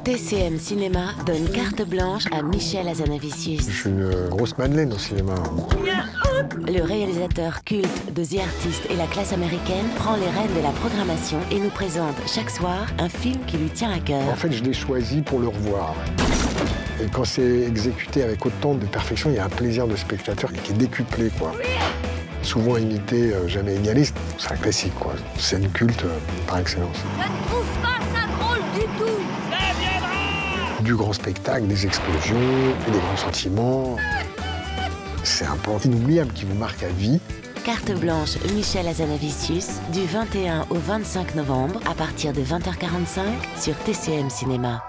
TCM Cinéma donne carte blanche à Michel Hazanavicius. Je suis une grosse madeleine au cinéma. Le réalisateur culte de The Artist et la classe américaine prend les rênes de la programmation et nous présente chaque soir un film qui lui tient à cœur. En fait, je l'ai choisi pour le revoir. Et quand c'est exécuté avec autant de perfection, il y a un plaisir de spectateur qui est décuplé, quoi. Souvent imité, jamais égaliste. C'est un classique, quoi. Scène culte par excellence. Je ne trouve pas ça drôle du tout. Ça viendra. Du grand spectacle, des explosions, et des grands sentiments. C'est un plan inoubliable qui vous marque à vie. Carte blanche Michel Hazanavicius du 21 au 25 novembre à partir de 20h45 sur TCM Cinéma.